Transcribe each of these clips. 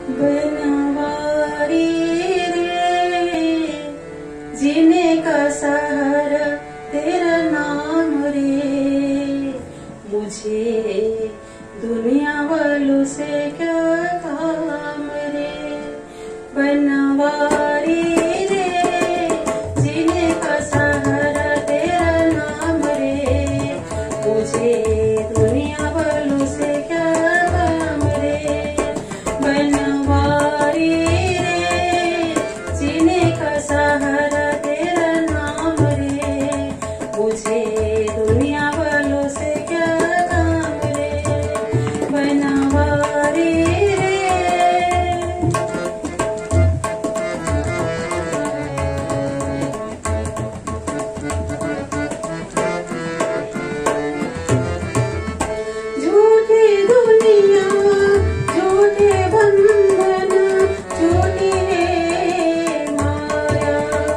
बनवारी रे, जीने का सहारा तेरा नाम रे। मुझे दुनिया वालों से क्या काम रे। बनवारी रे, जीने का सहारा तेरा नाम रे। मुझे दुनिया वालों से क्या काम रे। बनवारी रे, जीने का सहारा तेरा नाम रे। मुझे दुनिया वालों से क्या काम रे। बनवारी रे। झूठी दुनिया, झूठे बंधन, झूठी है माया।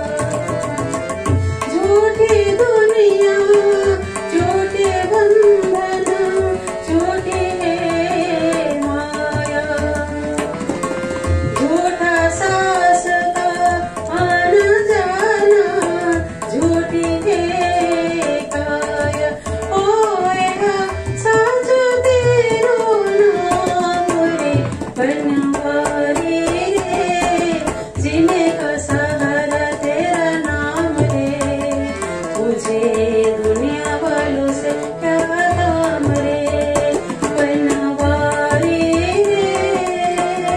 झूठी दुनिया, झूठे बंधन, झूठी है माया। झूठा सास का आना जाना, झूठी है काया। होएगा सास तेरो नाम रे। बनवारी रे, जीने का सहारा तेरा नाम रे। मुझे दुनिया वालों से क्या काम रे। बनवारी रे।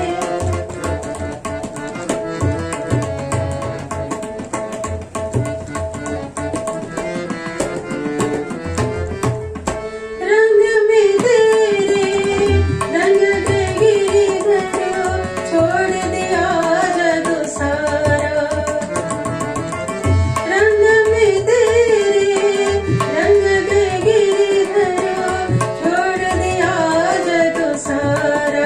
रंग में तेरे रंग के गिरधरों, छोड़ दिया जग सारा। रंग में तेरे रंग के गिरधरों, छोड़ दिया जग सारा।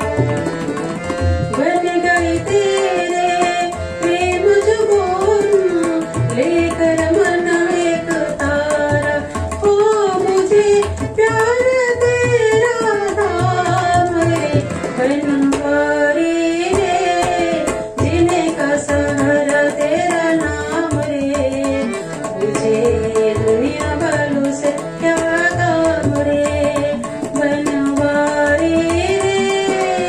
बन गई तेरे प्रेम जुगोन, लेकर मन एक तारा। ओ मुझे प्यार तेरा धाम रे। बनवारी रे, जीने का सहारा तेरा नाम रे। मुझे दुनिया वालों से क्या काम रे। बनवारी रे।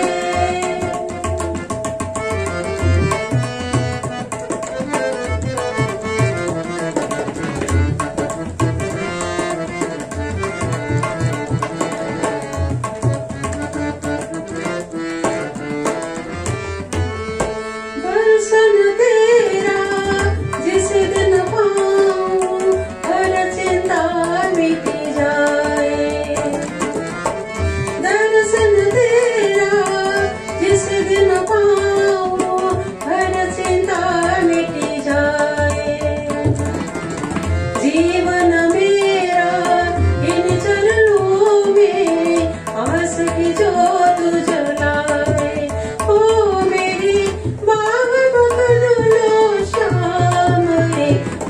दर्शन तेरा जिस दिन पाऊं, हर चिंता मिट जाए। दर्शन तेरा जिस दिन पाऊं, हर चिंता मिट जाए। जीवन मेरा इन चरणों में, आस की ज्योत जलाए। ओ मेरी बाग बगल लो श्याम रे।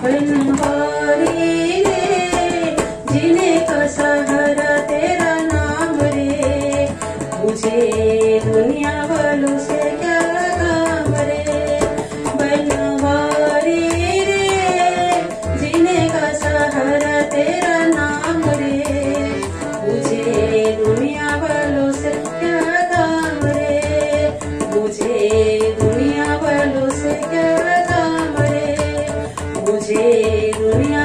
बनवारी रे, जीने का सहारा तेरा नाम रे। मुझे दुनिया वालों से क्या काम रे। बनवारी रे, जीने का सहारा तेरा नाम रे। मुझे दुनिया वालों से क्या काम रे। मुझे दुनिया वालों से क्या काम रे। मुझे दुनिया